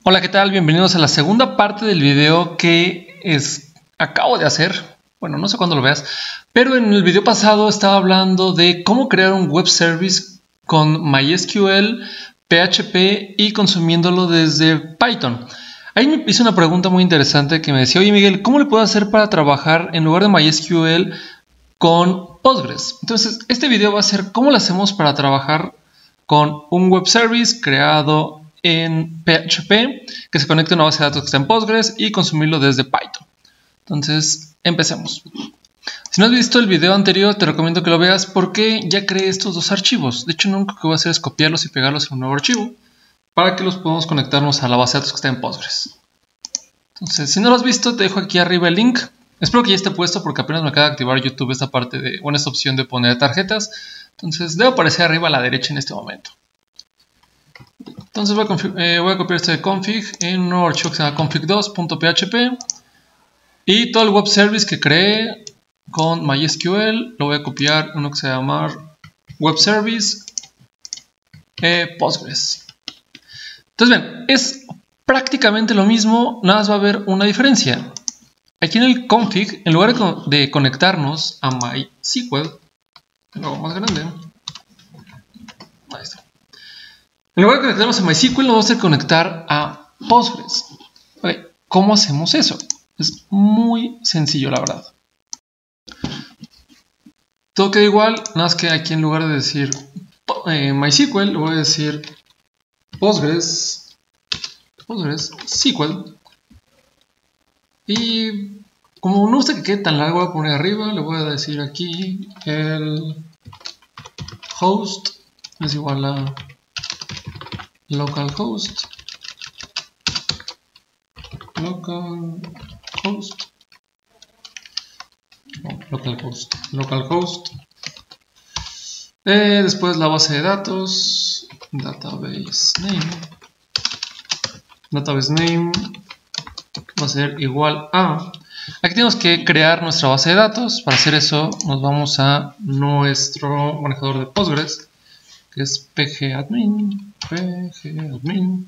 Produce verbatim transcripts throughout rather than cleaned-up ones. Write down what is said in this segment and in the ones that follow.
Hola, ¿qué tal? Bienvenidos a la segunda parte del video que es, acabo de hacer. Bueno, no sé cuándo lo veas, pero en el video pasado estaba hablando de cómo crear un web service con MySQL, P H P y consumiéndolo desde Python. Ahí me hice una pregunta muy interesante que me decía, oye Miguel, ¿cómo le puedo hacer para trabajar en lugar de MySQL con Postgres? Entonces, este video va a ser cómo lo hacemos para trabajar con un web service creado en P H P que se conecte a una base de datos que está en Postgres y consumirlo desde Python. Entonces, empecemos. Si no has visto el video anterior, te recomiendo que lo veas porque ya creé estos dos archivos. De hecho, lo único que voy a hacer es copiarlos y pegarlos en un nuevo archivo para que los podamos conectarnos a la base de datos que está en Postgres. Entonces, si no lo has visto, te dejo aquí arriba el link. Espero que ya esté puesto porque apenas me acaba de activar YouTube esta parte de, bueno, esta opción de poner tarjetas. Entonces, debe aparecer arriba a la derecha en este momento. Entonces voy a, eh, voy a copiar este config en un nuevo archivo que se llama config dos punto p h p y todo el web service que creé con MySQL lo voy a copiar en uno que se llama web service eh, Postgres. Entonces bien, es prácticamente lo mismo, nada más va a haber una diferencia. Aquí en el config, en lugar de, de conectarnos a MySQL, lo hago más grande. Ahí está. En lugar de conectarnos a MySQL, nos vamos a conectar a Postgres. Okay. ¿Cómo hacemos eso? Es muy sencillo, la verdad. Todo queda igual, nada más que aquí en lugar de decir eh, MySQL, le voy a decir Postgres, Postgres S Q L. Y como no me gusta que quede tan largo, voy a poner arriba, le voy a decir aquí el host es igual a localhost, localhost, no, localhost, localhost. Eh, después la base de datos, database name, database name va a ser igual a. Aquí tenemos que crear nuestra base de datos. Para hacer eso, nos vamos a nuestro manejador de Postgres, que es pgadmin, pgadmin.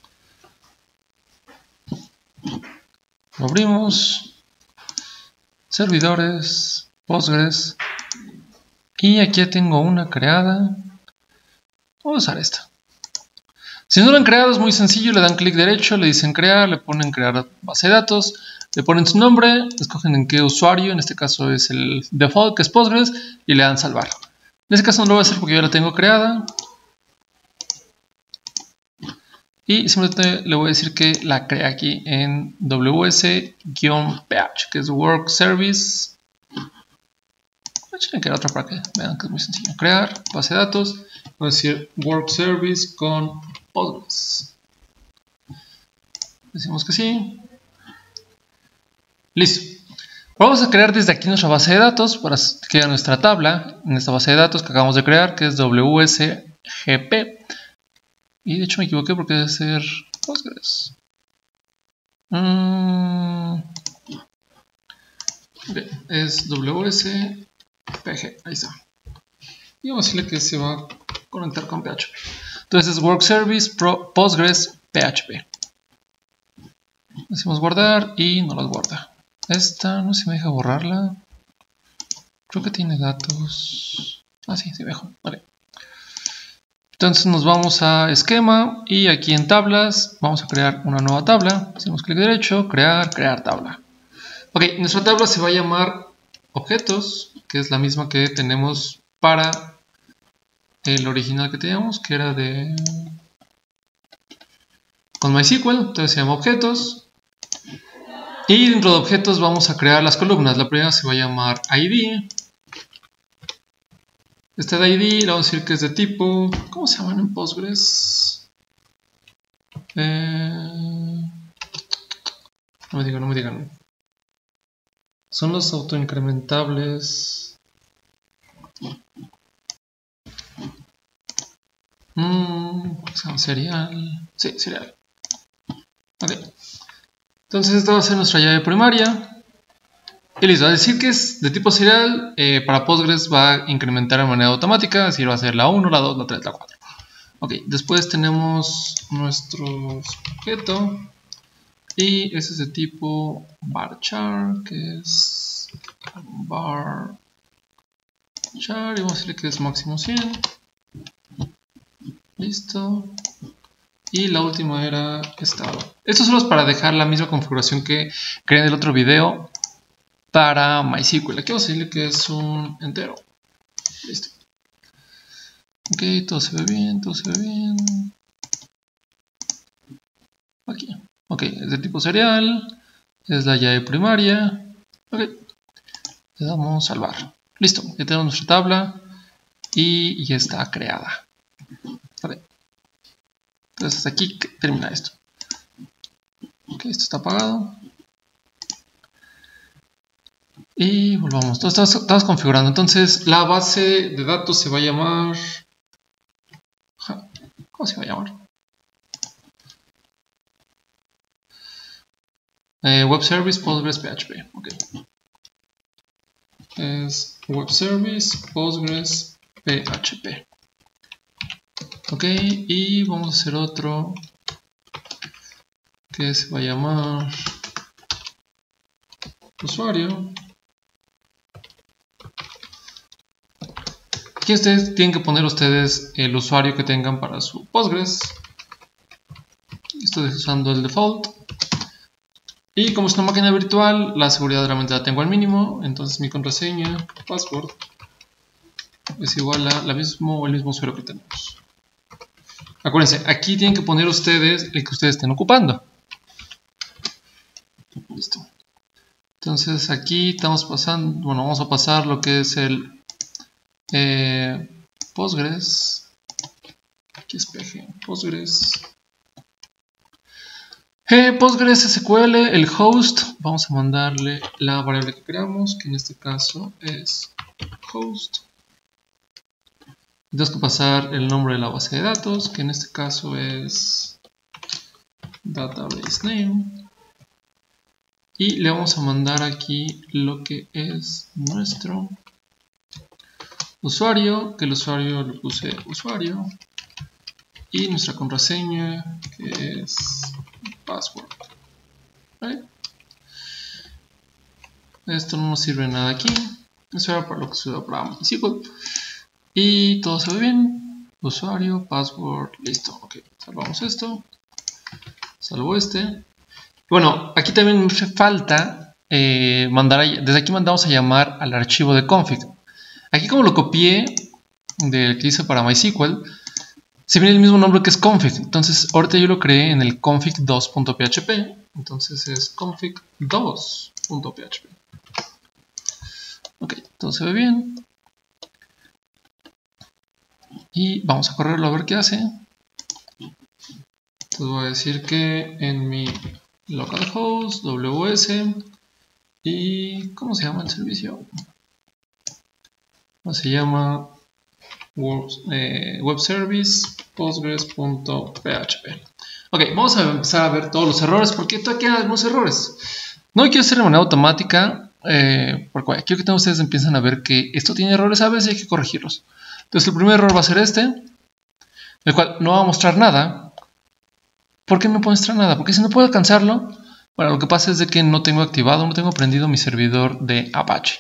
Lo abrimos, servidores, Postgres, y aquí ya tengo una creada. Vamos a usar esta. Si no lo han creado es muy sencillo, le dan clic derecho, le dicen crear, le ponen crear base de datos, le ponen su nombre, escogen en qué usuario, en este caso es el default que es Postgres, y le dan salvar. En este caso no lo voy a hacer porque yo la tengo creada. Y simplemente le voy a decir que la crea aquí en W S P H, que es Work Service. Voy a crear otra para que vean que es muy sencillo. Crear base de datos. Voy a decir Work Service con Postgres. Decimos que sí. Listo. Vamos a crear desde aquí nuestra base de datos para que quede nuestra tabla en esta base de datos que acabamos de crear, que es W S G P. Y de hecho me equivoqué porque debe ser Postgres. Mm, okay. Es W S P G. Ahí está. Y vamos a decirle que se va a conectar con P H P. Entonces es Work Service Pro Postgres P H P. Decimos guardar y no las guarda. Esta no sé si me deja borrarla. Creo que tiene datos. Ah, sí, sí me dejó. Vale. Entonces nos vamos a esquema y aquí en tablas vamos a crear una nueva tabla. Hacemos clic derecho, crear, crear tabla. Ok, nuestra tabla se va a llamar objetos, que es la misma que tenemos para el original que teníamos, que era de con MySQL. Entonces se llama objetos. Y dentro de objetos vamos a crear las columnas. La primera se va a llamar I D. Este de I D le vamos a decir que es de tipo, ¿cómo se llaman en Postgres? Eh, no me digan, no me digan. Son los autoincrementables. Mm, serial. Sí, serial. Ok. Entonces esta va a ser nuestra llave primaria. Y listo, a decir que es de tipo serial, eh, para Postgres va a incrementar de manera automática, es decir, va a ser la uno, la dos, la tres, la cuatro. Ok, después tenemos nuestro objeto y ese es de tipo varchar, que es varchar, y vamos a decirle que es máximo cien. Listo. Y la última era estado. Esto solo es para dejar la misma configuración que creé en el otro video para MySQL. Aquí vamos a decirle que es un entero. Listo. Ok, todo se ve bien, todo se ve bien. Aquí. Ok, es de tipo serial. Es la llave primaria. Ok. Le damos salvar. Listo, ya tenemos nuestra tabla y ya está creada. Ok. Entonces aquí termina esto. Ok, esto está apagado. Y volvamos. Todo estamos, estamos configurando. Entonces la base de datos se va a llamar... ¿Cómo se va a llamar? Eh, Web Service Postgres P H P. Ok. Es Web Service Postgres P H P. Ok. Y vamos a hacer otro que se va a llamar usuario. Aquí ustedes tienen que poner ustedes el usuario que tengan para su Postgres. Estoy usando el default. Y como es una máquina virtual, la seguridad realmente la tengo al mínimo. Entonces mi contraseña, password, es igual a la mismo, el mismo usuario que tenemos. Acuérdense, aquí tienen que poner ustedes el que ustedes estén ocupando. Listo. Entonces aquí estamos pasando, bueno, vamos a pasar lo que es el eh, Postgres. Aquí es P G, Postgres. Eh, Postgres S Q L, el host, vamos a mandarle la variable que creamos, que en este caso es host. Tenemos que pasar el nombre de la base de datos, que en este caso es database name. Y le vamos a mandar aquí lo que es nuestro usuario, que el usuario le puse usuario. Y nuestra contraseña, que es password. ¿Vale? Esto no nos sirve nada aquí. Eso era para lo que se usa para MySQL. Y todo se ve bien. Usuario, password, listo. Ok, salvamos esto. Salvo este. Bueno, aquí también me hace falta eh, mandar. A, desde aquí mandamos a llamar al archivo de config. Aquí, como lo copié del que hice para MySQL, se viene el mismo nombre que es config. Entonces, ahorita yo lo creé en el config dos punto p h p. Entonces es config dos punto p h p. Ok, todo se ve bien. Y vamos a correrlo a ver qué hace. Entonces voy a decir que en mi localhost W S y ¿cómo se llama el servicio? Se llama web, eh, web service postgres.php. Ok, vamos a empezar a ver todos los errores porque todavía quedan algunos errores. No quiero hacer de manera automática eh, porque bueno, quiero que todos ustedes empiecen a ver que esto tiene errores a veces y hay que corregirlos. Entonces el primer error va a ser este, el cual no va a mostrar nada. ¿Por qué no puedo mostrar nada? Porque si no puedo alcanzarlo, bueno, lo que pasa es de que no tengo activado, no tengo prendido mi servidor de Apache.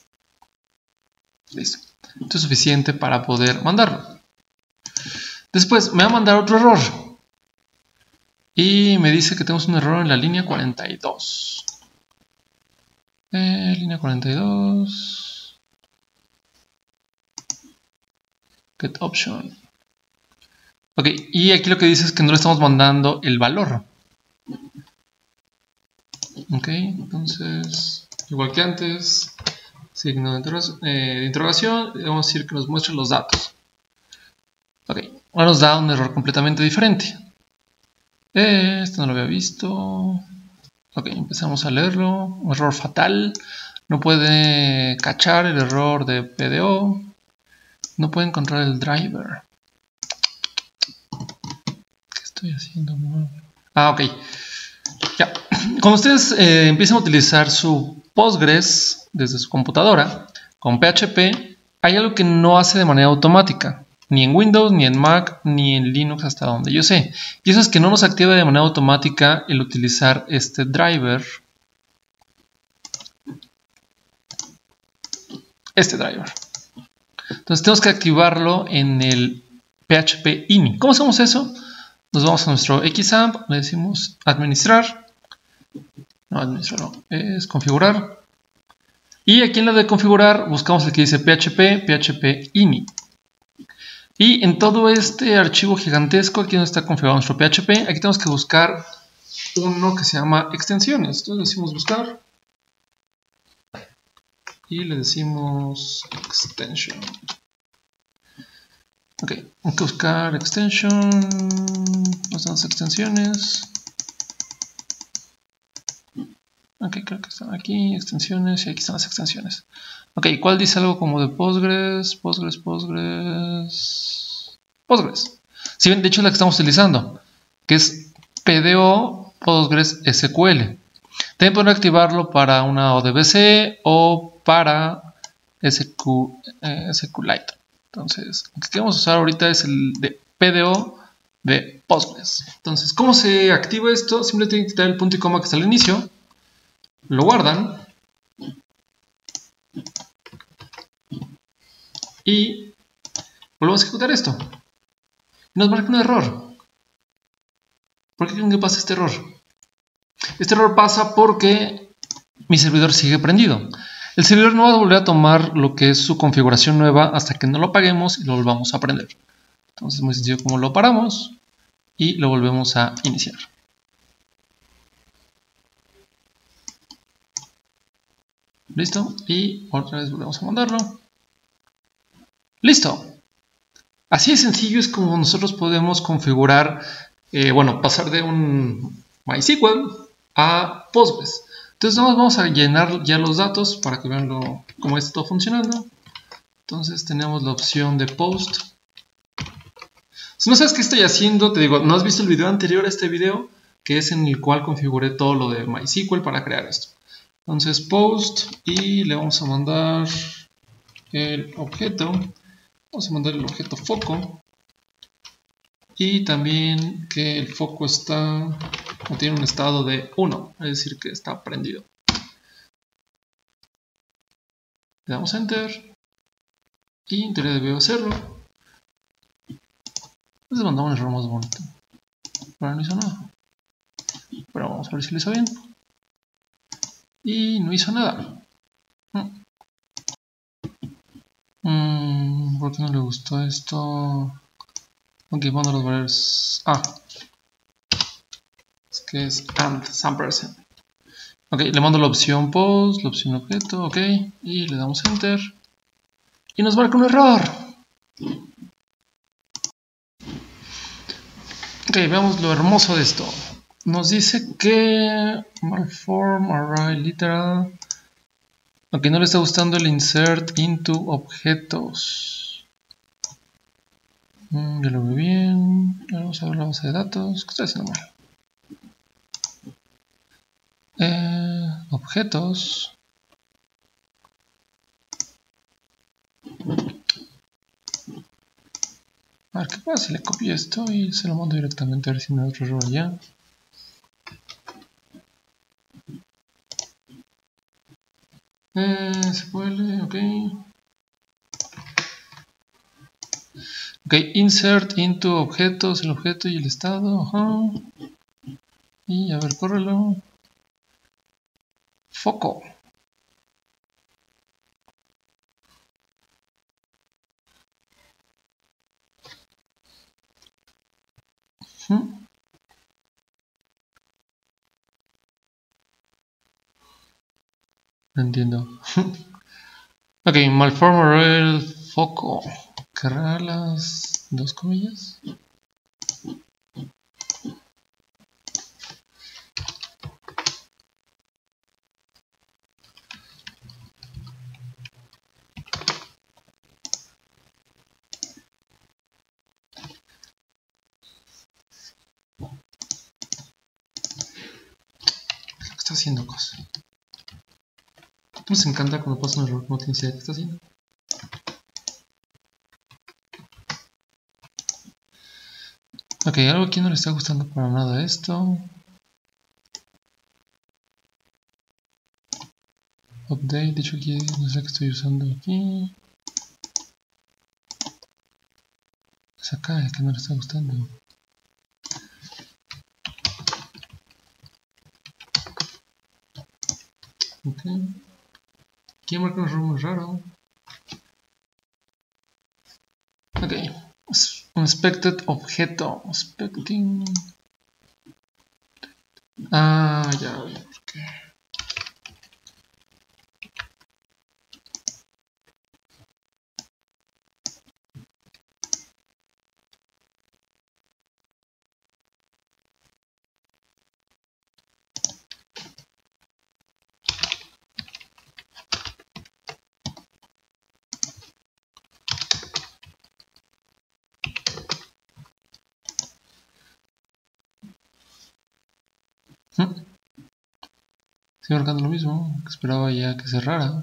Listo. Esto es suficiente para poder mandarlo. Después me va a mandar otro error. Y me dice que tenemos un error en la línea cuarenta y dos. Eh, línea cuarenta y dos. Get option. Ok, y aquí lo que dice es que no le estamos mandando el valor. Ok, entonces, igual que antes, signo de interrogación, eh, de interrogación, vamos a decir que nos muestre los datos. Ok, ahora nos da un error completamente diferente. Eh, esto no lo había visto. Ok, empezamos a leerlo. Un error fatal. No puede cachar el error de P D O. No puede encontrar el driver. ¿Qué estoy haciendo? Ah, ok. Ya. Cuando ustedes eh, empiezan a utilizar su Postgres desde su computadora con P H P, hay algo que no hace de manera automática. Ni en Windows, ni en Mac, ni en Linux hasta donde yo sé. Y eso es que no nos activa de manera automática el utilizar este driver. Este driver. Entonces tenemos que activarlo en el P H P ini. ¿Cómo hacemos eso? Nos vamos a nuestro Xampp, le decimos administrar. No, administrar no, es configurar. Y aquí en la de configurar buscamos el que dice P H P, P H P ini. Y en todo este archivo gigantesco, aquí donde está configurado nuestro P H P, aquí tenemos que buscar uno que se llama extensiones. Entonces decimos buscar. Y le decimos extension. Ok, hay que buscar extension. ¿Dónde están las extensiones? Ok, creo que están aquí, extensiones, y aquí están las extensiones. Ok, ¿cuál dice algo como de Postgres? Postgres, Postgres... Postgres. Sí, de hecho es la que estamos utilizando, que es P D O Postgres S Q L. También pueden activarlo para una O D B C o para S Q, eh, SQLite. Entonces, el que queremos usar ahorita es el de P D O de Postgres. Entonces, ¿cómo se activa esto? Simplemente tienen que quitar el punto y coma que está al inicio. Lo guardan. Y volvemos a ejecutar esto. Nos marca un error. ¿Por qué creen que pasa este error? Este error pasa porque mi servidor sigue prendido. El servidor no va a volver a tomar lo que es su configuración nueva hasta que no lo apaguemos y lo volvamos a prender. Entonces, muy sencillo, como lo paramos y lo volvemos a iniciar. Listo. Y otra vez volvemos a mandarlo. Listo. Así de sencillo es como nosotros podemos configurar, eh, bueno, pasar de un MySQL a Postgres. Entonces vamos a llenar ya los datos para que vean lo, cómo está todo funcionando. Entonces tenemos la opción de Post. Si no sabes qué estoy haciendo, te digo, ¿no has visto el video anterior a este video? Que es en el cual configuré todo lo de MySQL para crear esto. Entonces Post y le vamos a mandar el objeto. Vamos a mandar el objeto foco. Y también que el foco está o tiene un estado de uno, es decir que está prendido. Le damos Enter y en teoría debió hacerlo. Entonces mandamos un error más bonito. Pero no hizo nada. Pero vamos a ver si lo hizo bien. Y no hizo nada. Mm, ¿Por qué no le gustó esto? Ok, mando los valores. Ah, es que es and sampersen. Ok, le mando la opción post, la opción objeto, ok, y le damos enter y nos marca un error. Ok, veamos lo hermoso de esto. Nos dice que malform array literal. Ok, no le está gustando el insert into objetos. Mm, ya lo veo bien. Vamos a ver la base de datos. ¿Qué está haciendo mal? Eh, objetos. A ver qué pasa si le copio esto y se lo mando directamente a ver si me da otro error ya. Eh, se puede, ok. Ok, insert into objetos, el objeto y el estado. Ajá. Y a ver, córrelo. Foco. ¿Mm? No entiendo. Ok, malform array foco. ¿Querrá las dos comillas? ¿Qué está haciendo, cosas? Nos encanta cuando pasa un error, no tienes idea qué está haciendo. Ok, algo aquí no le está gustando para nada esto. Update, de hecho aquí no sé qué estoy usando aquí. Es acá, es que no le está gustando. Ok. Aquí marca un error muy raro. Ok. Inspected objeto. Inspecting. Ah, ya vi por qué. Sigue marcando lo mismo, que esperaba ya que cerrara.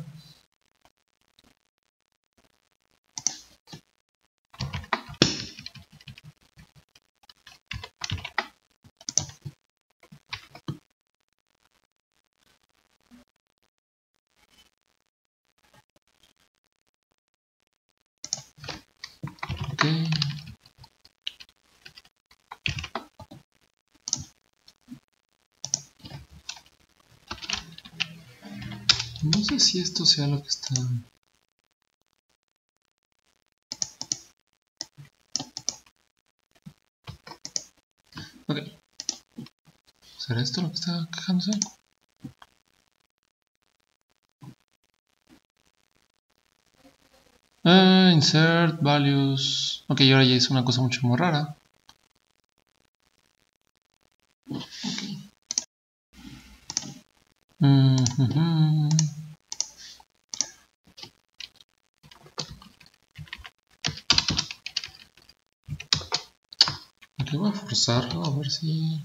Ok. No sé si esto sea lo que está... Ok. ¿Será esto lo que está quejándose? Uh, insert values. Ok, ahora ya hice una cosa mucho más rara. Okay. Mm -hmm. Ok, voy a forzarlo a ver si...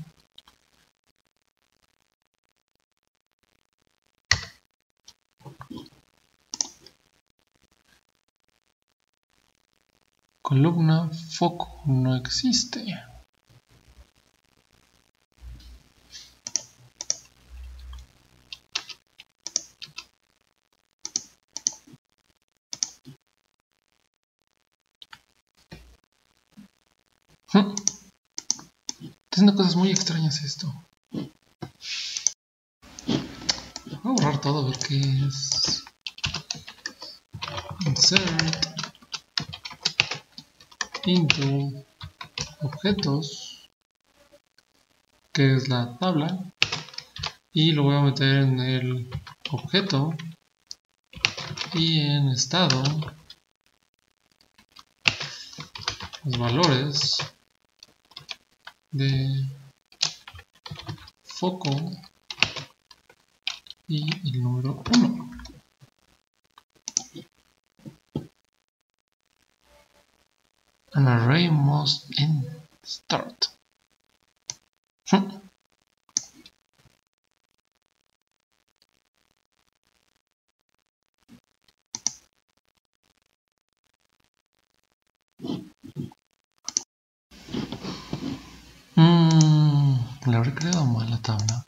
Columna foco no existe. Hmm. Está haciendo cosas muy extrañas esto. Voy a borrar todo a ver qué es. Insert into objetos, que es la tabla, y lo voy a meter en el objeto y en estado los valores de foco y el número uno. An array must end start. Mm, le habré creado mal la tabla.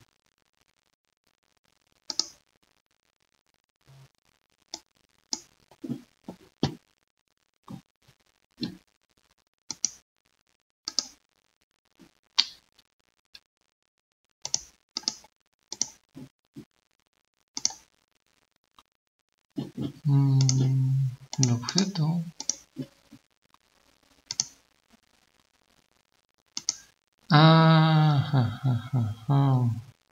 Mm, el objeto. Ah, ja, ja, ja, ja.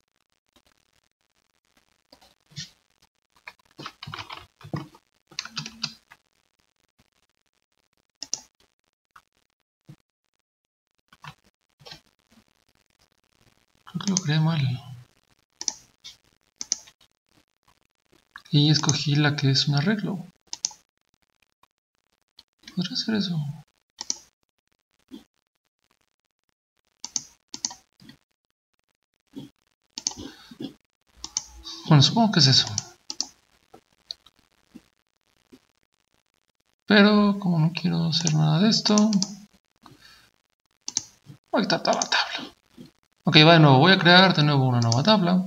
Creo que lo creé mal. Y escogí la que es un arreglo. ¿Podría hacer eso? Bueno, supongo que es eso. Pero como no quiero hacer nada de esto... Ok, Ok, va de nuevo. Voy a crear de nuevo una nueva tabla.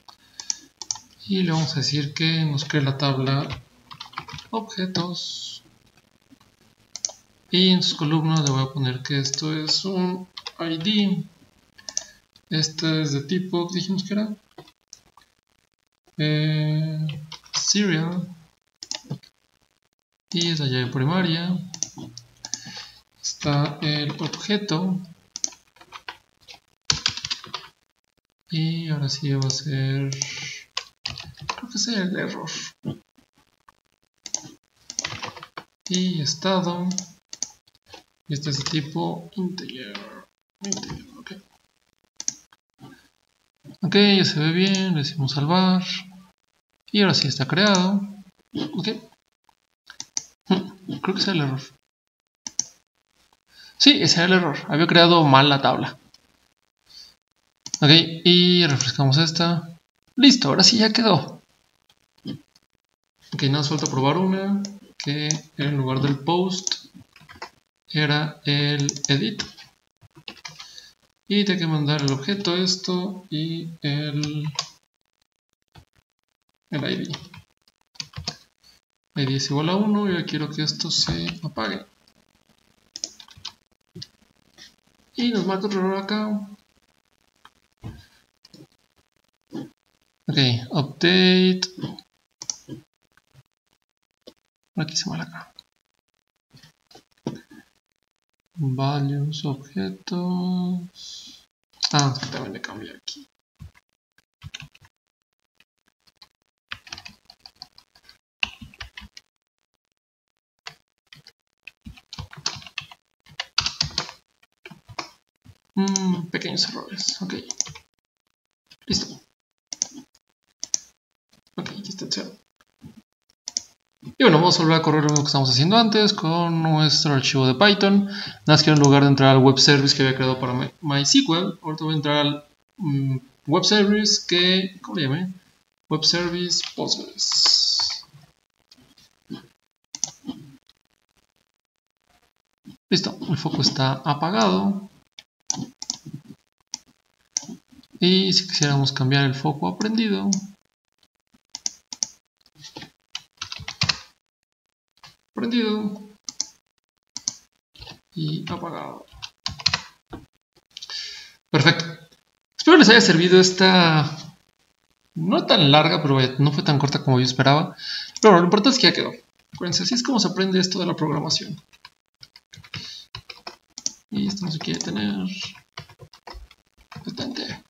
Y le vamos a decir que nos cree la tabla objetos. Y en sus columnas le voy a poner que esto es un I D. Este es de tipo, ¿qué dijimos que era? Eh, serial. Y es la llave primaria. Está el objeto. Y ahora sí va a ser, creo que es el error. Y estado. Y este es de tipo integer. integer okay. ok, ya se ve bien. Le decimos salvar. Y ahora sí está creado. Ok. Creo que ese es el error. Sí, ese era el error. Había creado mal la tabla. Ok, y refrescamos esta. Listo, ahora sí ya quedó. Ok, nada más falta probar una. Que en lugar del post era el edit. Y tengo que mandar el objeto esto y el, el I D. I D es igual a uno y yo quiero que esto se apague. Y nos marca otro error acá. Ok, update. Aquí se va acá. Values, objetos. Ah, es que también le cambié aquí. Mm, pequeños errores. Ok. Listo. Ok, aquí está el cero. Y bueno, vamos a volver a correr lo mismo que estamos haciendo antes con nuestro archivo de Python. Nada más que en lugar de entrar al web service que había creado para MySQL, ahorita voy a entrar al um, web service que, ¿cómo le llamé? Web service Postgres. Listo, el foco está apagado. Y si quisiéramos cambiar el foco a prendido, prendido y apagado. Perfecto. Espero les haya servido esta, no tan larga, pero no fue tan corta como yo esperaba. Pero bueno, lo importante es que ya quedó. Acuérdense, así es como se aprende esto de la programación. Y esto no se quiere tener bastante.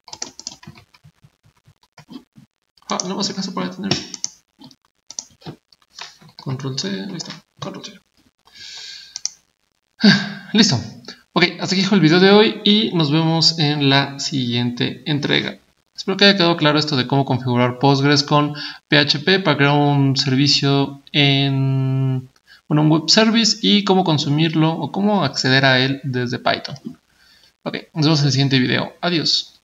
Ah, no más acaso para detener. Control C, ahí está, Control C. Listo. Ok, hasta aquí el video de hoy y nos vemos en la siguiente entrega. Espero que haya quedado claro esto de cómo configurar Postgres con P H P para crear un servicio en, bueno, un web service y cómo consumirlo o cómo acceder a él desde Python. Ok, nos vemos en el siguiente video. Adiós.